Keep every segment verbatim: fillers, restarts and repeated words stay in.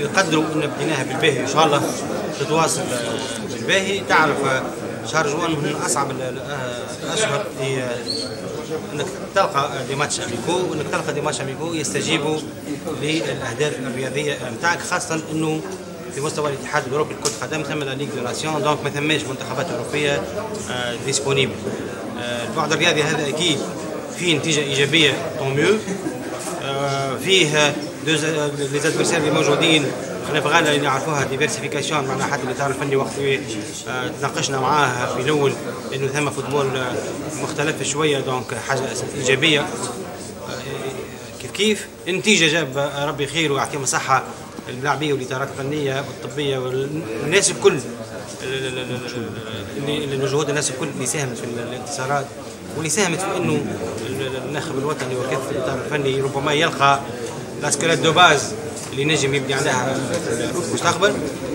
يقدروا ان بديناها بالباهي ان شاء الله تتواصل بالباهي. تعرف شهر جوان من اصعب الاشهر في انك تلقى دي ماتش اميكو، وانك تلقى دي ماتش اميكو يستجيبوا للاهداف الرياضيه نتاعك، خاصه انه في مستوى الاتحاد الاوروبي لكرة القدم ثم لا ليغ دو ناسيون، دونك ما ثماش منتخبات اوروبيه ديسبونيبل. البعد الرياضي هذا اكيد فيه نتيجه ايجابيه طون ميو، فيه لي زادفيرسير اللي موجودين احنا في غانا اللي نعرفوها ديفيرسيفيكاسيون، معناها حتى الاطار الفني وقت تناقشنا معاه في الاول انه ثم فوتبول مختلف شويه، دونك حاجه ايجابيه. كيف كيف النتيجه جاب ربي خير ويعطيهم الصحه اللاعبيه والاطارات الفنيه والطبيه والناس الكل اللي المجهود الناس الكل اللي ساهمت في الانتصارات واللي ساهمت في انه الناخب الوطني وكافه الاطار الفني ربما يلقى لاسكولات دو باز اللي نجم يبني عليها في المستقبل.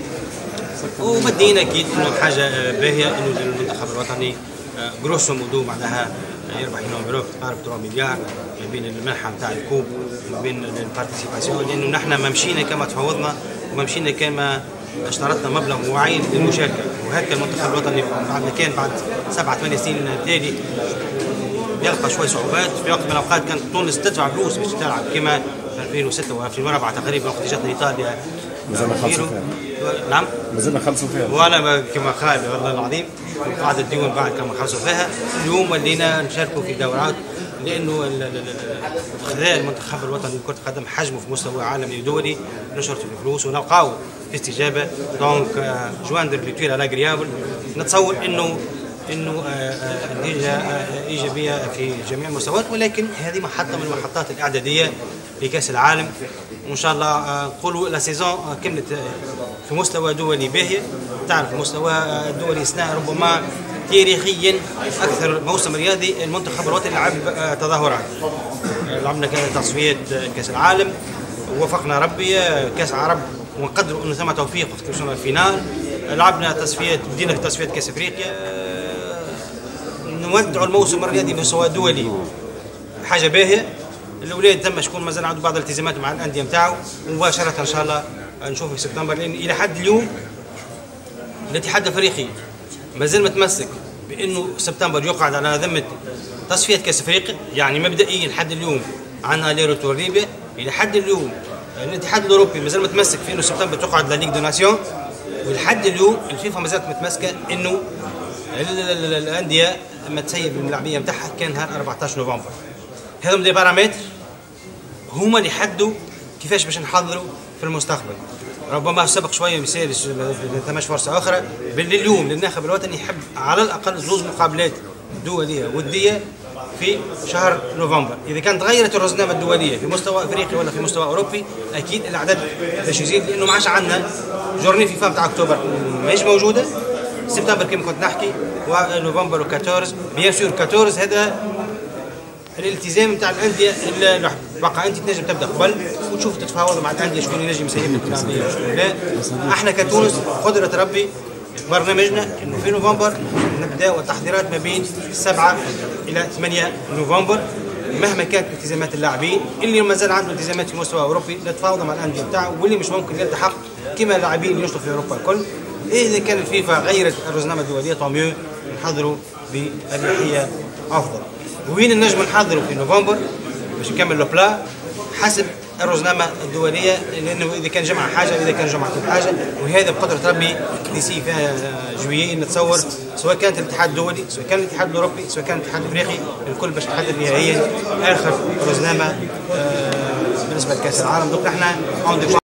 ومدينا اكيد انه حاجه باهيه انه المنتخب الوطني جروسو مودو معناها يربح ينوفرو تقارب ثلاثة مليار ما بين المنحه نتاع الكوب وما بين البارتيسيباسيون، لانه نحن ما مشينا كما تفاوضنا وما مشينا كما اشترطنا مبلغ معين للمشاركه. وهكا المنتخب الوطني بعد ما كان بعد سبعة ثمانية سنين تالي يلقى شوي صعوبات في وقت من الاوقات كانت تونس تدفع فلوس باش تلعب كما في ألفين وستة و ألفين وأربعة تقريبا وقت جاتنا ايطاليا. مازلنا خلصوا فيها. نعم؟ مازلنا خلصوا فيها. ولا كما قال والله العظيم بعد الديون بعد كما خلصوا فيها. اليوم ولينا نشاركوا في دورات لانه خذا المنتخب الوطني لكرة القدم حجمه في مستوى عالمي ودولي نشرت في الفلوس ونلقاو استجابه. دونك جواندر لوتيل لاغريابل نتصور انه انه النتيجه ايجابيه في جميع المستويات، ولكن هذه محطه من المحطات الاعداديه لكاس العالم، وان شاء الله نقولوا لا سيزون كملت في مستوى دولي باهي. تعرف المستوى الدولي سنة ربما تاريخيا اكثر موسم رياضي المنتخب الوطني لعب تظاهرات. لعبنا تصفيات كاس العالم ووفقنا ربي كاس عرب ونقدروا انه ثم توفيق وقت وصلنا الفينال. لعبنا تصفيات بدينا في تصفيات كاس افريقيا. نودعوا الموسم الرياضي بمستوى دولي حاجه باهيه. الاولاد تم شكون مازال عنده بعض الالتزامات مع الانديه نتاعو، مباشره ان شاء الله نشوفه في سبتمبر، لان الى حد اليوم الاتحاد الافريقي مازال متمسك بانه سبتمبر يقعد على ذمه تصفيات كاس افريقيا. يعني مبدئيا لحد اليوم عندنا لي روتور ليبيا، الى حد اليوم الاتحاد الاوروبي مازال متمسك في انه سبتمبر تقعد لا ليغ دو ناسيون، ولحد اليوم الفيفا مازالت متمسكه انه الانديه لما تسيب اللاعبيه نتاعها كان نهار أربعطاش نوفمبر. هذم دي بارامتر هما اللي يحدوا كيفاش باش نحضروا في المستقبل. ربما سبق شويه ما يصيرش ثماش فرصه اخرى، باللي اليوم الناخب الوطني يحب على الاقل زوج مقابلات دوليه وديه في شهر نوفمبر. اذا كانت تغيرت الرزنامه الدوليه في مستوى افريقي ولا في مستوى اوروبي اكيد الاعداد باش يزيد، لانه ما عادش عندنا جورني فيفا نتاع اكتوبر ماهيش موجوده، سبتمبر كما كنت نحكي، ونوفمبر و14 بيان سور أربعطاش هذا الالتزام نتاع الانديه. بقى انت تنجم تبدا قبل وتشوف تتفاوض مع الانديه شكون ينجم يسيب لك الانديه وشكون لا. احنا كتونس قدره ربي برنامجنا انه في نوفمبر نبدا التحضيرات ما بين سبعة الى ثمانية نوفمبر، مهما كانت التزامات اللاعبين. اللي مازال عنده التزامات في مستوى اوروبي نتفاوض مع الانديه نتاعو، واللي مش ممكن يلتحق كما اللاعبين اللي يشتغلوا في اوروبا الكل. اذا كان الفيفا غيرت الرزنامه الدوليه طون ميو نحضروا باريحيه افضل. وين النجم نحضروا في نوفمبر باش نكمل لو بلا حسب الرزنامه الدوليه، لانه اذا كان جمع حاجه اذا كان جمع كل حاجه، وهذا بقدره ربي ديسي فيها جويي نتصور سواء كانت الاتحاد الدولي سواء كان الاتحاد الاوروبي سواء كان الاتحاد الافريقي الكل باش تحدد نهائيا اخر رزنامه بالنسبه لكاس العالم. دونك احنا